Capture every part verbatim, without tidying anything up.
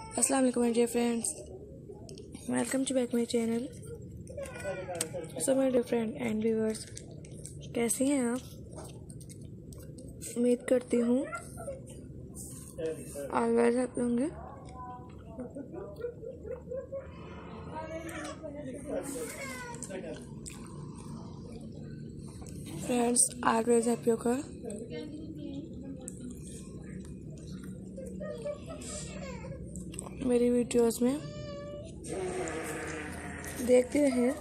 अस्सलाम वालेकुम my dear friends, welcome to back my channel. So my dear friend and viewers, कैसी हैं आप? उम्मीद करती हूँ ऑलवेज हैप्पी होंगे। फ्रेंड्स, ऑलवेज हैप्पी होकर मेरी वीडियोस में देखते रहें।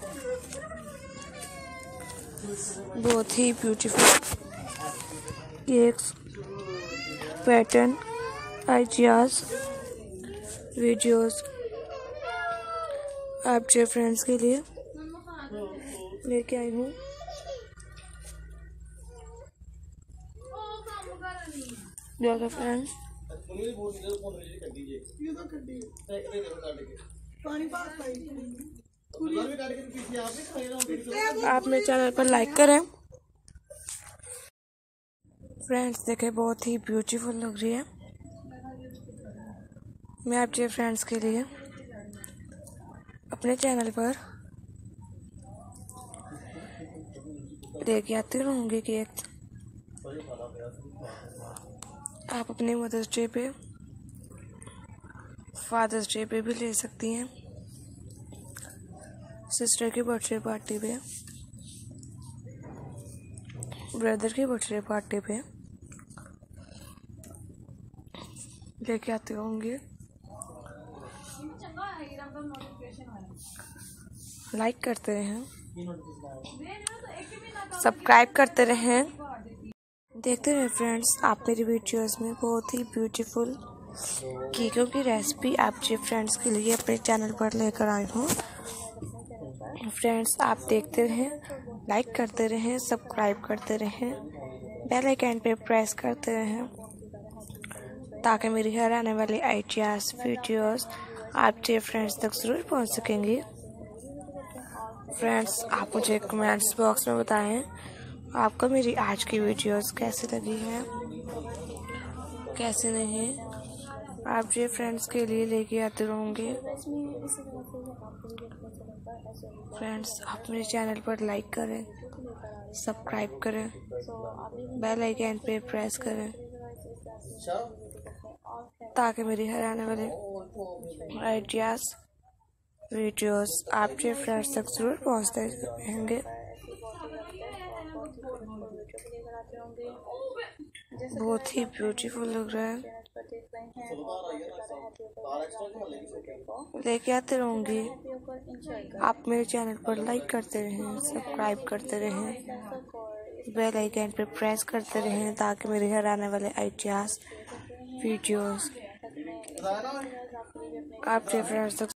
बहुत ही beautiful cakes, pattern, ideas, videos आपके फ्रेंड्स के लिए लेके आई हूँ। जो फ्रेंड्स आप मेरे चैनल पर लाइक करें। फ्रेंड्स देखें, बहुत ही ब्यूटीफुल लग रही है। मैं आपके फ्रेंड्स के लिए अपने चैनल पर लेके आती रहूँगी केक। आप अपने मदर्स डे पे, फादर्स डे पे भी ले सकती हैं, सिस्टर की बर्थडे पार्टी पे, ब्रदर की बर्थडे पार्टी पे लेके आते होंगे। लाइक करते रहें, सब्सक्राइब करते रहें, देखते रहें। फ्रेंड्स, आप मेरी वीडियोस में बहुत ही ब्यूटीफुल केकों की रेसिपी आपके फ्रेंड्स के लिए अपने चैनल पर लेकर आई हूँ। फ्रेंड्स, आप देखते रहें, लाइक करते रहें, सब्सक्राइब करते रहें, बेल आइकन पे प्रेस करते रहें ताकि मेरी हर आने वाली आइडियाज़, वीडियोस आपके फ्रेंड्स तक ज़रूर पहुंच सकेंगी। फ्रेंड्स, आप मुझे कमेंट्स बॉक्स में बताएं आपको मेरी आज की वीडियोस कैसी लगी हैं, कैसे नहीं। आप ये फ्रेंड्स के लिए लेके आते रहूँगे। फ्रेंड्स, आप मेरे चैनल पर लाइक करें, सब्सक्राइब करें, बेल आइकन पे प्रेस करें ताकि मेरी हर आने वाले आइडियाज़, वीडियोस आपके फ्रेंड्स तक जरूर पहुँचते रहेंगे। बहुत ही ब्यूटीफुल लग रहा है। लेके आते रहूँगी। आप मेरे चैनल पर लाइक करते रहें, सब्सक्राइब करते रहें, बेल आइकन पे प्रेस करते रहें ताकि मेरे घर आने वाले आइडियाज़, वीडियोस आपके फ्रेंड्स तक